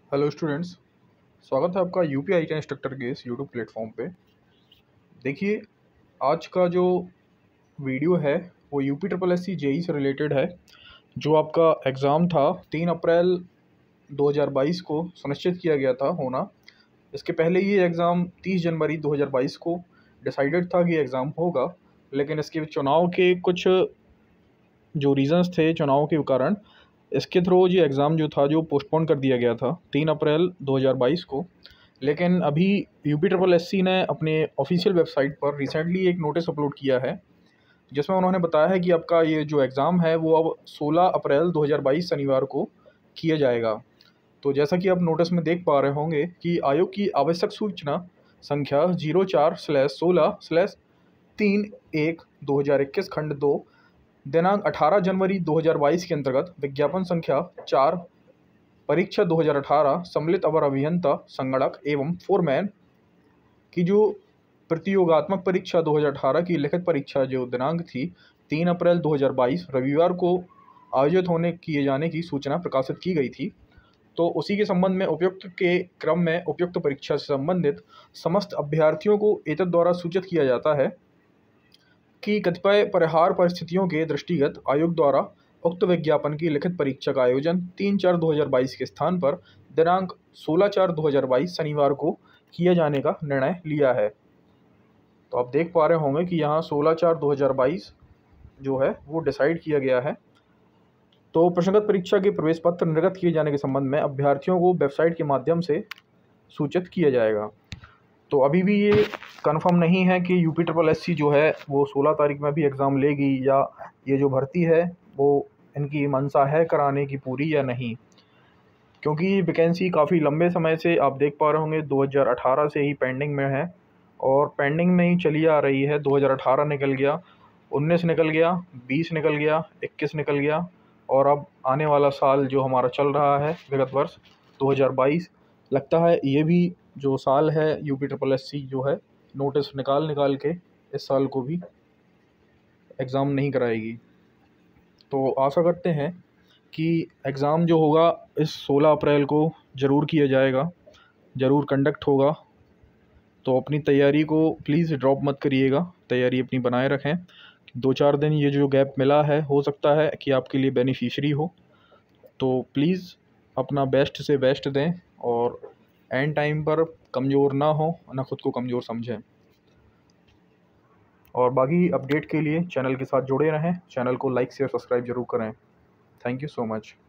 Hello students. स्वागत है आपका यूपीआई का इंस्ट्रक्टर के इस यूट्यूब प्लेटफॉर्म पे। देखिए, आज का जो वीडियो है वो UP triple S C JE से रिलेटेड है। जो आपका एग्ज़ाम था 3 अप्रैल 2022 को सुनिश्चित किया गया था होना। इसके पहले ये एग्ज़ाम 30 जनवरी 2022 को डिसाइडेड था कि एग्ज़ाम होगा, लेकिन इसके चुनाव के कुछ जो रीज़न्स थे चुनाव के कारण इसके थ्रू ये एग्ज़ाम जो था जो पोस्टपोन कर दिया गया था 3 अप्रैल 2022 को। लेकिन अभी यूपी ट्रिपल एस सी ने अपने ऑफिशियल वेबसाइट पर रिसेंटली एक नोटिस अपलोड किया है, जिसमें उन्होंने बताया है कि आपका ये जो एग्ज़ाम है वो अब 16 अप्रैल 2022 शनिवार को किया जाएगा। तो जैसा कि आप नोटिस में देख पा रहे होंगे कि आयोग की आवश्यक सूचना संख्या 04/16/3/1/2021 खंड 2 दिनांक 18 जनवरी 2022 के अंतर्गत विज्ञापन संख्या 4 परीक्षा 2018 सम्मिलित अवर अभियंता संगणक एवं फोरमैन की जो प्रतियोगात्मक परीक्षा 2018 की लिखित परीक्षा जो दिनांक थी 3 अप्रैल 2022 रविवार को आयोजित किए जाने की सूचना प्रकाशित की गई थी। तो उसी के संबंध में उपयुक्त के क्रम में उपयुक्त परीक्षा से संबंधित समस्त अभ्यर्थियों को एतद द्वारा सूचित किया जाता है कि कतिपय परिहार परिस्थितियों के दृष्टिगत आयोग द्वारा उक्त विज्ञापन की लिखित परीक्षा का आयोजन 3/4/2022 के स्थान पर दिनांक 16/4/2022 शनिवार को किया जाने का निर्णय लिया है। तो आप देख पा रहे होंगे कि यहाँ 16/4/2022 जो है वो डिसाइड किया गया है। तो प्रश्नगत परीक्षा के प्रवेश पत्र निर्गत किए जाने के संबंध में अभ्यर्थियों को वेबसाइट के माध्यम से सूचित किया जाएगा। तो अभी भी ये कंफर्म नहीं है कि यूपी ट्रिपल एस सी जो है वो 16 तारीख में भी एग्ज़ाम लेगी या ये जो भर्ती है वो इनकी मंशा है कराने की पूरी या नहीं, क्योंकि वैकेंसी काफ़ी लंबे समय से आप देख पा रहे होंगे 2018 से ही पेंडिंग में है और पेंडिंग में ही चली आ रही है। 2018 निकल गया, 19 निकल गया, 20 निकल गया, 21 निकल गया और अब आने वाला साल जो हमारा चल रहा है विगत वर्ष 2022, लगता है ये भी जो साल है यूपी ट्रिपल एस सी जो है नोटिस निकाल के इस साल को भी एग्ज़ाम नहीं कराएगी। तो आशा करते हैं कि एग्ज़ाम जो होगा इस 16 अप्रैल को ज़रूर किया जाएगा, ज़रूर कंडक्ट होगा। तो अपनी तैयारी को प्लीज़ ड्रॉप मत करिएगा, तैयारी अपनी बनाए रखें। 2-4 दिन ये जो गैप मिला है हो सकता है कि आपके लिए बेनिफिशियरी हो। तो प्लीज़ अपना बेस्ट से बेस्ट दें और एंड टाइम पर कमज़ोर ना हो, ना खुद को कमज़ोर समझें। और बाकी अपडेट के लिए चैनल के साथ जुड़े रहें, चैनल को लाइक शेयर सब्सक्राइब ज़रूर करें। Thank you so much.